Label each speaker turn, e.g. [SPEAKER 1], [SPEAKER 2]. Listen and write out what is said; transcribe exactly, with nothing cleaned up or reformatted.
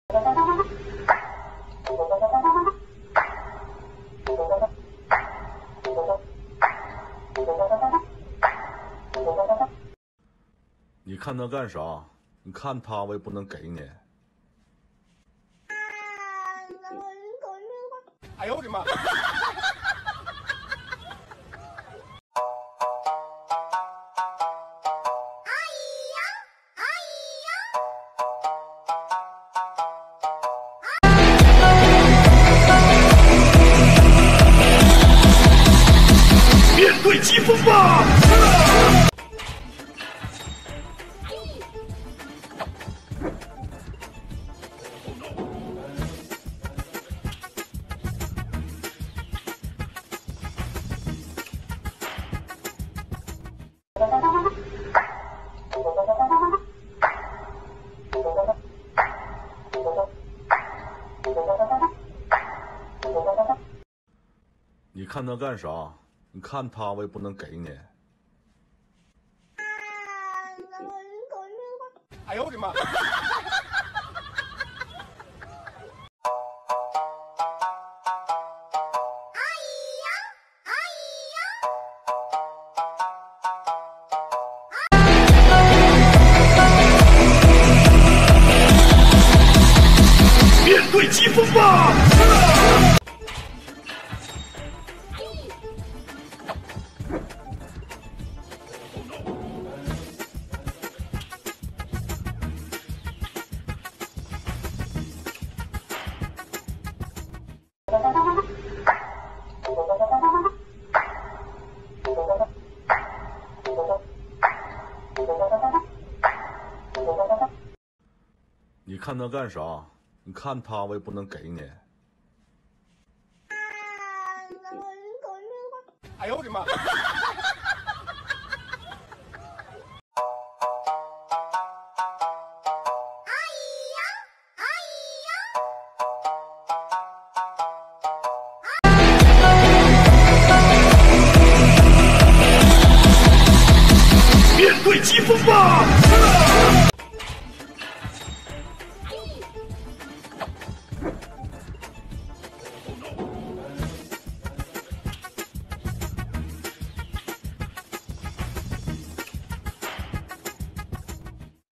[SPEAKER 1] 你看他干啥？你看他，我也不能给你。
[SPEAKER 2] 哎呦我的妈！面对疾风吧！
[SPEAKER 1] 你看他干啥？你看他，我也不能给你。
[SPEAKER 2] 哎呦我的妈！面对疾风吧！
[SPEAKER 1] 你看他干啥？你看他，我也不能给你。
[SPEAKER 2] 哎呦我的妈！